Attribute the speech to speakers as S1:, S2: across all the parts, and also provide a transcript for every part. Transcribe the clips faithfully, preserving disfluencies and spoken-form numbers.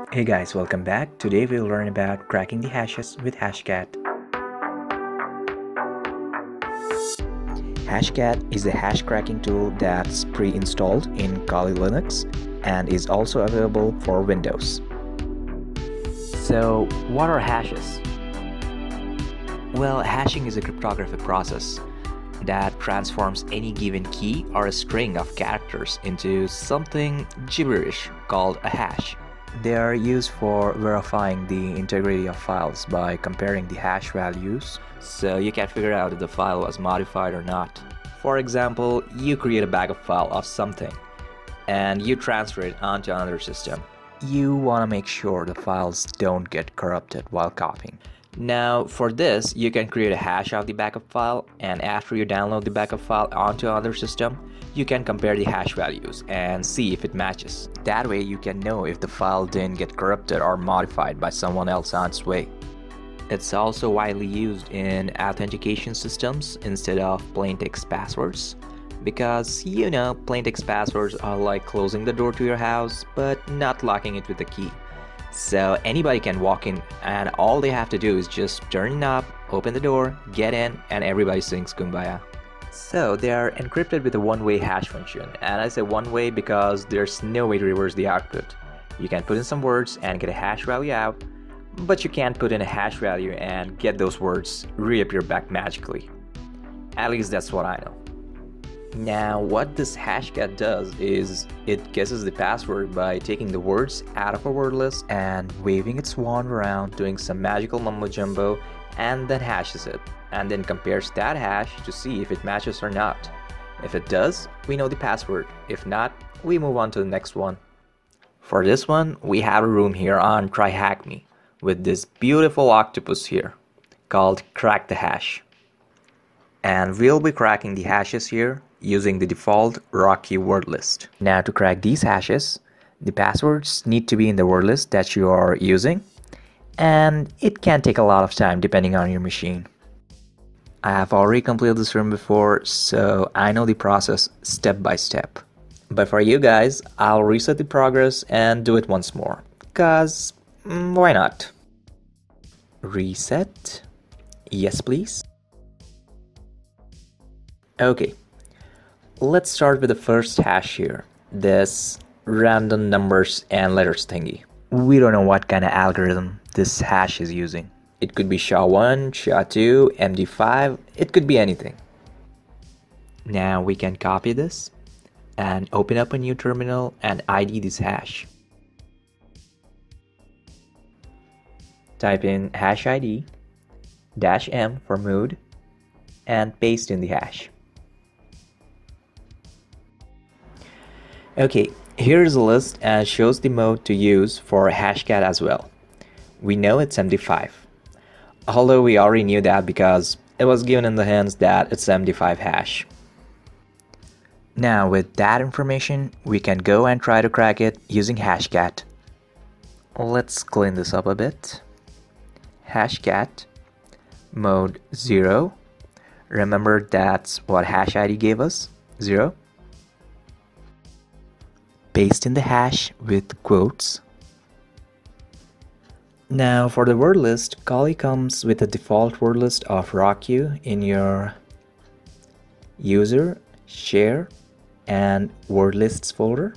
S1: Hey guys, welcome back. Today we'll learn about cracking the hashes with Hashcat. Hashcat is a hash cracking tool that's pre-installed in Kali Linux and is also available for Windows. So, what are hashes? Well, hashing is a cryptographic process that transforms any given key or a string of characters into something gibberish called a hash. They are used for verifying the integrity of files by comparing the hash values, so you can figure out if the file was modified or not. For example, you create a backup file of something and you transfer it onto another system. You want to make sure the files don't get corrupted while copying. Now for this, you can create a hash of the backup file, and after you download the backup file onto another system, you can compare the hash values and see if it matches. That way you can know if the file didn't get corrupted or modified by someone else on its way. It's also widely used in authentication systems instead of plain text passwords, because you know, plain text passwords are like closing the door to your house but not locking it with a key. So anybody can walk in and all they have to do is just turn the knob, open the door, get in, and everybody sings Kumbaya. So they are encrypted with a one-way hash function, and I say one-way because there's no way to reverse the output. You can put in some words and get a hash value out, but you can't put in a hash value and get those words reappear back magically. At least that's what I know. Now what this Hashcat does is it guesses the password by taking the words out of a word list and waving its wand around, doing some magical mumbo jumbo, and then hashes it, and then compares that hash to see if it matches or not. If it does, we know the password. If not, we move on to the next one. For this one, we have a room here on TryHackMe with this beautiful octopus here called Crack the Hash. And we'll be cracking the hashes here using the default Rocky word list. Now to crack these hashes, the passwords need to be in the word list that you are using, and it can take a lot of time depending on your machine. I have already completed this room before, so I know the process step by step. But for you guys, I'll reset the progress and do it once more, cause mm, why not? Reset. Yes please. Okay, let's start with the first hash here, this random numbers and letters thingy. We don't know what kind of algorithm this hash is using. It could be S H A one, S H A two, M D five, it could be anything. Now we can copy this and open up a new terminal and I D this hash. Type in hash I D dash M for mood and paste in the hash. Okay, here is a list and shows the mode to use for Hashcat as well. We know it's M D five, although we already knew that because it was given in the hints that it's M D five hash. Now with that information, we can go and try to crack it using Hashcat. Let's clean this up a bit. Hashcat, mode zero. Remember that's what hash I D gave us, zero. Paste in the hash with quotes. Now for the word list, Kali comes with a default word list of Rocky in your user, share, and word lists folder.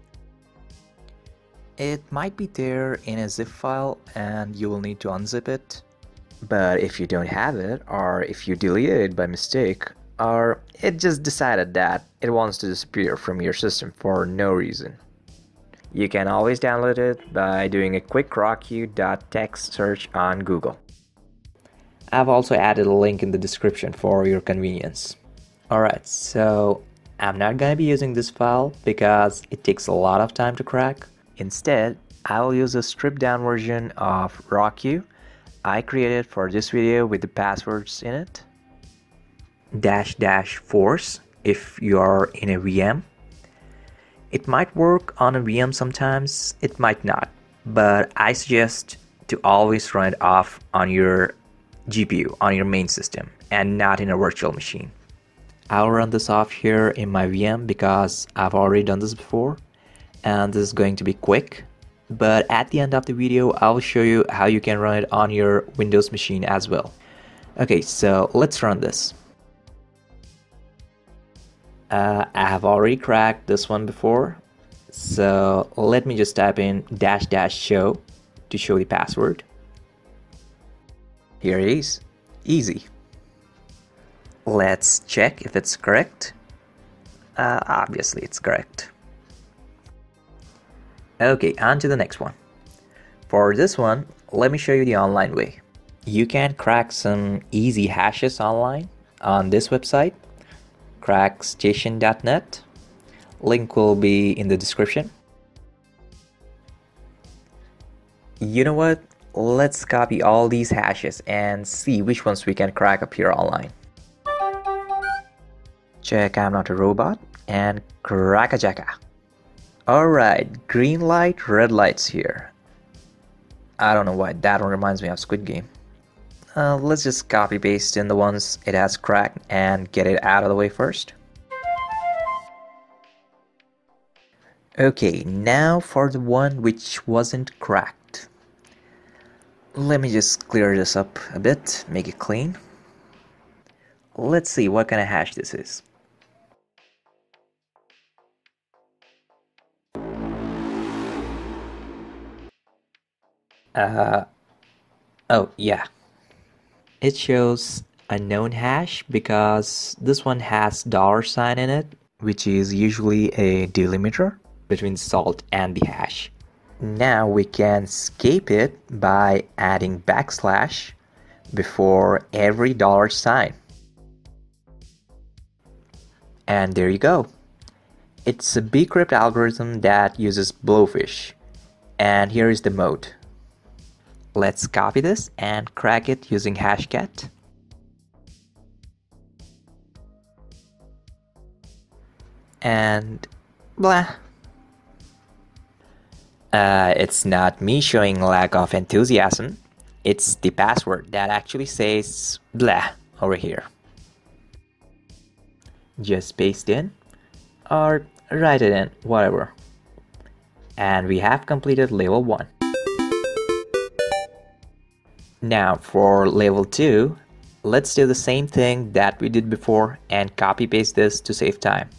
S1: It might be there in a zip file and you will need to unzip it. But if you don't have it, or if you deleted it by mistake, or it just decided that it wants to disappear from your system for no reason, you can always download it by doing a quick rocky dot text search on Google. I've also added a link in the description for your convenience. Alright, so I'm not gonna be using this file because it takes a lot of time to crack. Instead, I will use a stripped down version of Rocky I created for this video with the passwords in it. Dash dash force if you are in a V M. It might work on a V M sometimes, it might not, but I suggest to always run it off on your G P U, on your main system, and not in a virtual machine. I'll run this off here in my V M because I've already done this before, and this is going to be quick. but at the end of the video, I'll show you how you can run it on your Windows machine as well. Okay, so let's run this. Uh, I have already cracked this one before, so let me just type in dash dash show to show the password. Here it is. Easy. Let's check if it's correct. Uh, obviously it's correct. Okay, on to the next one. For this one, let me show you the online way. You can crack some easy hashes online on this website, crack station dot net. Link will be in the description. You know what? Let's copy all these hashes and see which ones we can crack up here online. Check I'm not a robot and crack a jacka. Alright, green light, red lights here. I don't know why that one reminds me of Squid Game. Uh, let's just copy paste in the ones it has cracked and get it out of the way first. Okay, now for the one which wasn't cracked. Let me just clear this up a bit, make it clean. Let's see what kind of hash this is. Uh, oh yeah. It shows unknown hash because this one has dollar sign in it, which is usually a delimiter between salt and the hash. Now we can escape it by adding backslash before every dollar sign. And there you go. It's a bcrypt algorithm that uses blowfish. And here is the mode. Let's copy this and crack it using Hashcat. And blah. Uh, it's not me showing lack of enthusiasm. It's the password that actually says blah over here. Just paste in or write it in, whatever. And we have completed level one. Now for level two, let's do the same thing that we did before and copy paste this to save time.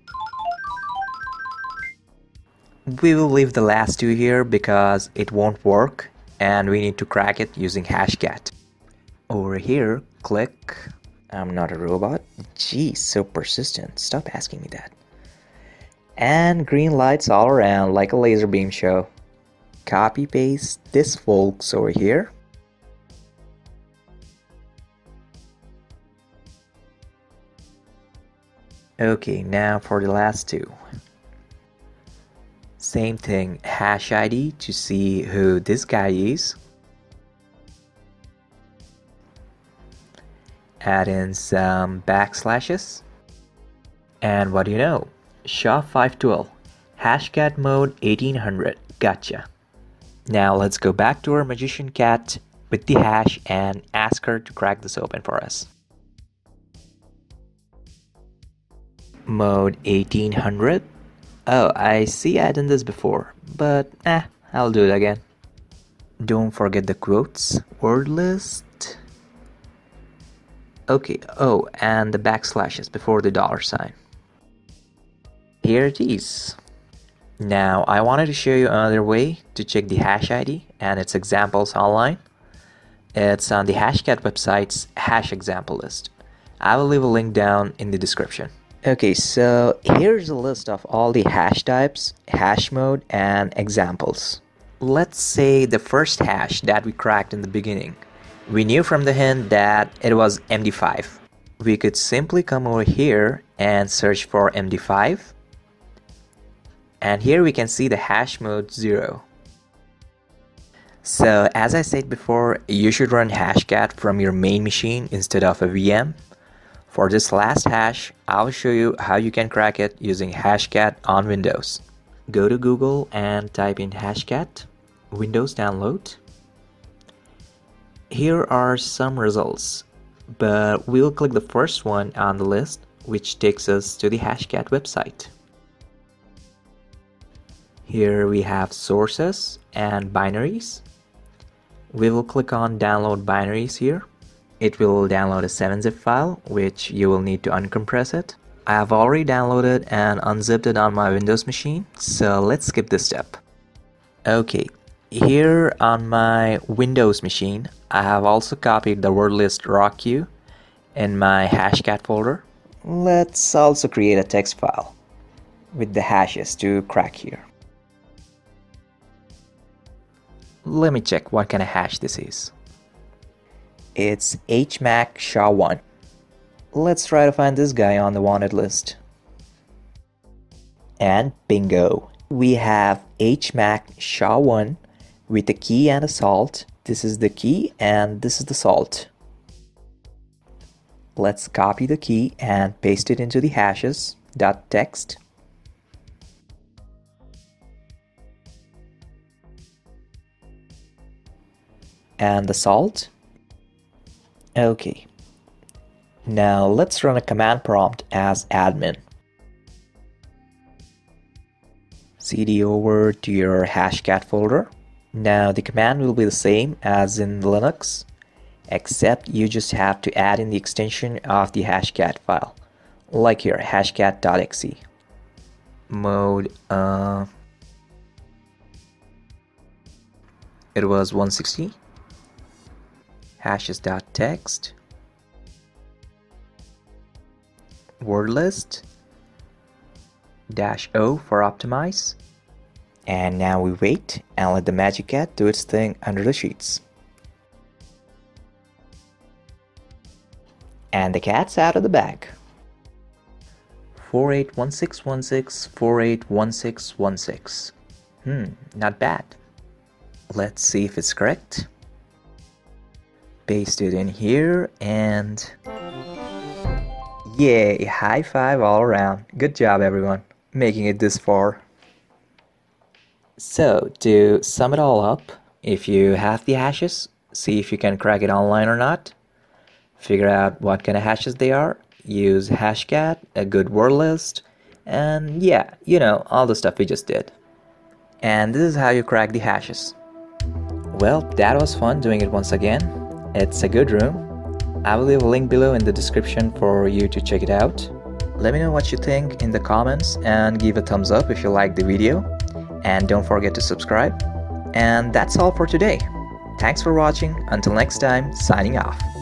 S1: We will leave the last two here because it won't work and we need to crack it using Hashcat. Over here, click. I'm not a robot. Geez, so persistent. Stop asking me that. And green lights all around like a laser beam show. Copy paste this folks over here. Okay, now for the last two. Same thing, hash I D to see who this guy is. Add in some backslashes. And what do you know? S H A five twelve, Hashcat mode eighteen hundred, gotcha. Now let's go back to our magician cat with the hash and ask her to crack this open for us. Mode eighteen hundred. Oh, I see I done this before, but eh, I'll do it again. Don't forget the quotes, word list. Okay, oh, and the backslashes before the dollar sign. Here it is. Now, I wanted to show you another way to check the hash I D and its examples online. It's on the Hashcat website's hash example list. I will leave a link down in the description. Okay, so here's a list of all the hash types, hash mode, and examples. Let's say the first hash that we cracked in the beginning. We knew from the hint that it was M D five. We could simply come over here and search for M D five. And here we can see the hash mode zero. So as I said before, you should run Hashcat from your main machine instead of a V M. For this last hash, I'll show you how you can crack it using Hashcat on Windows. Go to Google and type in Hashcat, Windows download. Here are some results, but we'll click the first one on the list, which takes us to the Hashcat website. Here we have sources and binaries. We will click on download binaries here. It will download a seven zip file, which you will need to uncompress it. I have already downloaded and unzipped it on my Windows machine, so let's skip this step. Okay, here on my Windows machine, I have also copied the word list raw queue in my Hashcat folder. Let's also create a text file with the hashes to crack here. Let me check what kind of hash this is. It's H Mac S H A one. Let's try to find this guy on the wanted list. And bingo! We have H Mac S H A one with a key and a salt. This is the key and this is the salt. Let's copy the key and paste it into the hashes dot text. And the salt. Okay. Now let's run a command prompt as admin. C D over to your Hashcat folder. Now the command will be the same as in Linux, except you just have to add in the extension of the Hashcat file, like here, hashcat dot E X E. Mode, uh, it was one sixty. Hashes dot text. Word list. Dash O for optimize. And now we wait and let the magic cat do its thing under the sheets. And the cat's out of the bag. four eight one six one six four eight one six one six. Hmm, not bad. Let's see if it's correct. Paste it in here and yay, high five all around. Good job everyone, making it this far. So to sum it all up, if you have the hashes, see if you can crack it online or not. Figure out what kind of hashes they are. Use Hashcat, a good word list, and yeah, you know, all the stuff we just did. And this is how you crack the hashes. Well, that was fun doing it once again. It's a good room. I will leave a link below in the description for you to check it out. Let me know what you think in the comments and give a thumbs up if you liked the video. And don't forget to subscribe. And that's all for today. Thanks for watching. Until next time, signing off.